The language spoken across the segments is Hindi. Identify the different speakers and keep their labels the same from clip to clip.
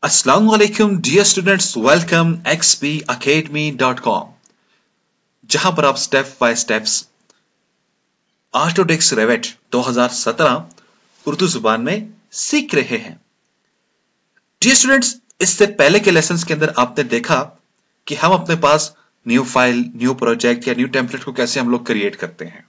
Speaker 1: अस्सलाम वालेकुम डियर स्टूडेंट्स, वेलकम xpacademy.com, जहां पर आप step by steps Autodesk Revit 2017 Urdu जुबान में सीख रहे हैं। डियर स्टूडेंट्स, इससे पहले के लेसन्स के अंदर आपने देखा कि हम अपने पास न्यू फाइल, न्यू प्रोजेक्ट या न्यू टेम्पलेट को कैसे हम लोग क्रिएट करते हैं।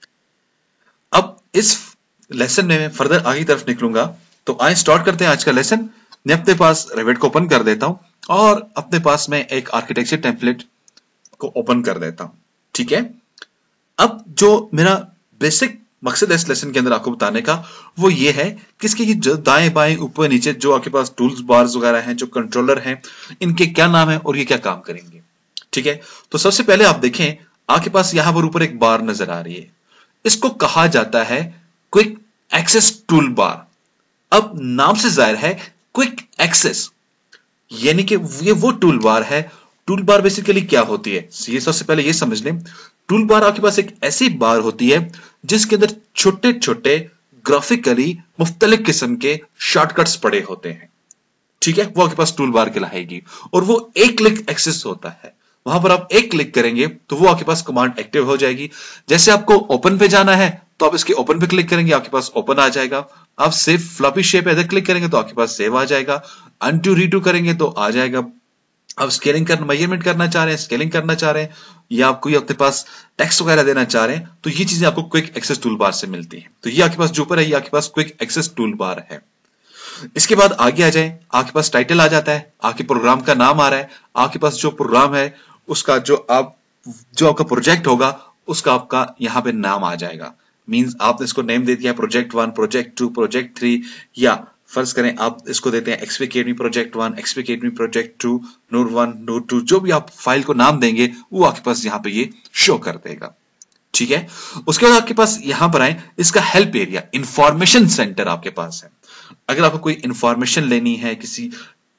Speaker 1: अब इस लेसन में मैं फर्दर आगे की तरफ निकलूंगा, तो आइए स्टार्ट करते हैं आज का लेसन। मैं अपने पास रेविट को ओपन कर देता हूं और अपने पास में एक आर्किटेक्चर टेम्पलेट को ओपन कर देता हूं। ठीक है, अब जो मेरा बेसिक मकसद है इस लेसन के अंदर आपको बताने का वो ये है कि इसके जो दाएं बाएं ऊपर नीचे जो आपके पास टूल्स बार्स वगैरह हैं, जो कंट्रोलर हैं, इनके क्या नाम है और ये क्या काम करेंगे। ठीक है, तो सबसे पहले आप देखें आपके पास यहां पर ऊपर एक बार नजर आ रही है, इसको कहा जाता है क्विक एक्सेस टूल बार। अब नाम से जाहिर है क्विक एक्सेस, यानी कि ये वो टूल बार है। टूल बार बेसिकली क्या होती है, ये सबसे पहले ये समझ लें। टूल बार आपके पास एक ऐसी बार होती है जिसके अंदर छोटे छोटे ग्राफिकली मुख्तलिफ किस्म के शॉर्टकट्स पड़े होते हैं। ठीक है, वो आपके पास टूल बार कहलाएगी और वो एक क्लिक एक्सेस होता है। वहां पर आप एक क्लिक करेंगे तो वो आपके पास कमांड एक्टिव हो जाएगी। जैसे आपको ओपन पे जाना है तो आप इसके ओपन पे क्लिक करेंगे, आपके पास ओपन आ जाएगा। आप सेव फ्लॉपी शेप इधर क्लिक करेंगे तो आपके पास सेव आ जाएगा। अनटू रीटू करेंगे तो आ जाएगा। आप स्केलिंग करना, मेजरमेंट करना चाह रहे हैं, स्केलिंग करना चाह रहे हैं, या आप कोई अपने पास टेक्स्ट वगैरह देना चाह रहे हैं, तो ये चीजें आपको क्विक एक्सेस टूल बार से मिलती हैं। तो ये आपके पास जो ऊपर है ये आपके पास क्विक एक्सेस टूल बार है। इसके बाद आगे आ जाए, आपके पास टाइटल आ जाता है, आपके प्रोग्राम का नाम आ रहा है, आपके पास जो प्रोग्राम है उसका जो आपका प्रोजेक्ट होगा उसका आपका यहां पे नाम आ जाएगा। मींस आपने इसको नेम दे दिया प्रोजेक्ट 1, प्रोजेक्ट 2, प्रोजेक्ट 3, या फर्ज करें आप इसको देते हैं XP Academy project 1, XP Academy project 2, Noor 1, Noor 2, जो भी आप फाइल को नाम देंगे वो आपके पास यहाँ पे ये शो कर देगा। ठीक है, उसके बाद आपके पास यहां पर आए, इसका हेल्प एरिया, इंफॉर्मेशन सेंटर आपके पास है। अगर आपको कोई इंफॉर्मेशन लेनी है किसी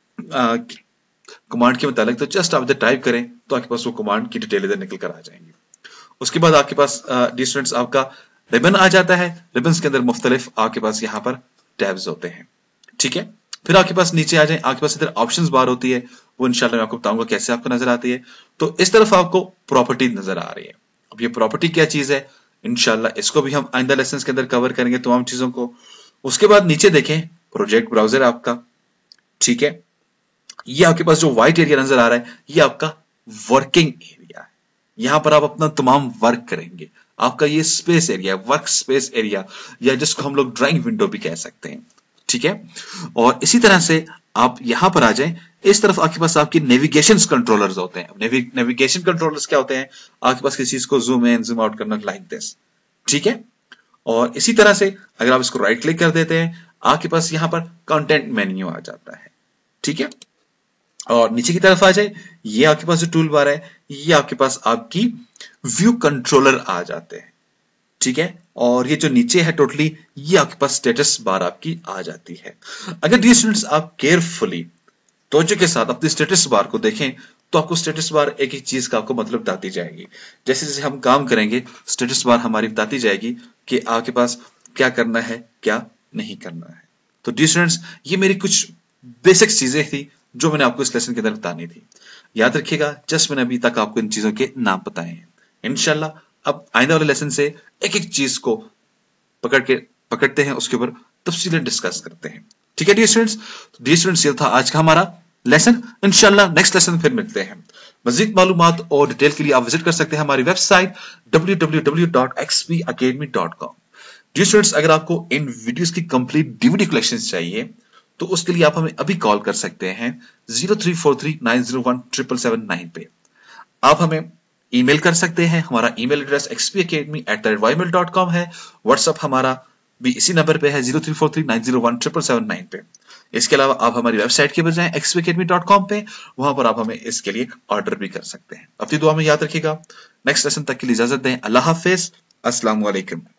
Speaker 1: कमांड के मुताबिक, तो जस्ट आप इधर टाइप करें तो आपके पास वो कमांड की डिटेल इधर निकल कर आ जाएंगी। उसके बाद आपके पास स्टूडेंट्स आपका रिबन आ जाता है। रिबन्स के अंदर मुख्तलिफ आपके पास यहाँ पर टैब्स होते हैं। ठीक है, फिर आपके पास नीचे आ जाए, आपके पास इधर ऑप्शंस बार होती है, वो इंशाल्लाह मैं आपको बताऊंगा कैसे आपको नजर आती है। तो इस तरफ आपको प्रॉपर्टी नजर आ रही है। अब ये प्रॉपर्टी क्या चीज है, इंशाल्लाह इसको भी हम आइंदा लेसन के अंदर कवर करेंगे तमाम चीजों को। उसके बाद नीचे देखें प्रोजेक्ट ब्राउजर आपका। ठीक है, ये आपके पास जो व्हाइट एरिया नजर आ रहा है ये आपका वर्किंग एरिया है। यहां पर आप अपना तमाम वर्क करेंगे। आपका ये space area, work space area, या जिसको हम लोग ड्राइंग विंडो भी कह सकते हैं। ठीक है, और इसी तरह से आप यहां पर आ जाएं, इस तरफ आपके पास आपकी नेविगेशन कंट्रोलर्स होते हैं। नेविगेशन कंट्रोलर्स क्या होते हैं, आपके पास किसी चीज को जूम इन जूम आउट करना, लाइक दिस। ठीक है, और इसी तरह से अगर आप इसको राइट क्लिक कर देते हैं आपके पास यहां पर कंटेंट मेन्यू आ जाता है। ठीक है, और नीचे की तरफ आ जाए, ये आपके पास जो टूल बार है ये आपके पास आपकी व्यू कंट्रोलर आ जाते हैं। ठीक है, और ये जो नीचे है टोटली ये आपके पास स्टेटस बार आपकी आ जाती है। अगर डियर स्टूडेंट्स आप केयरफुली तवज्जो के साथ अपनी स्टेटस बार को देखें तो आपको स्टेटस बार एक एक चीज का आपको मतलब बताती जाएगी। जैसे जैसे हम काम करेंगे स्टेटस बार हमारी बताती जाएगी कि आपके पास क्या करना है क्या नहीं करना है। तो डियर स्टूडेंट्स ये मेरी कुछ बेसिक चीजें थी जो मैंने आपको इस लेसन के अंदर बतानी थी। याद रखिएगा, जस्ट मैंने अभी तक आपको इन चीजों के नाम बताए हैं। इंशाल्लाह अब आइंदा वाले लेसन से एक एक चीज को पकड़ते हैं, उसके ऊपर तफसीलन डिस्कस करते हैं। ठीक है डियर स्टूडेंट्स, ये था आज का हमारा लेसन। इंशाल्लाह नेक्स्ट लेसन फिर मिलते हैं। मजीद मालूमात और डिटेल के लिए आप विजिट कर सकते हैं हमारी वेबसाइट www.xpacademy.com। डियर स्टूडेंट्स, अगर आपको इन वीडियोस की कंप्लीट डीवीडी कलेक्शंस चाहिए तो उसके लिए आप हमें अभी कॉल कर सकते हैं 0343901779 पे। आप हमें ईमेल कर सकते हैं, हमारा ईमेल एड्रेस xpacademy@ymail.com है। व्हाट्सएप हमारा भी इसी नंबर पे है 0343901779 पे। इसके अलावा आप हमारी वेबसाइट के बजाय xpacademy.com पे, वहां पर आप हमें इसके लिए ऑर्डर भी कर सकते हैं। अपनी दुआ में याद रखिएगा। नेक्स्ट लेसन तक के लिए इजाजत दें। अल्लाह हाफिज, अस्सलाम वालेकुम।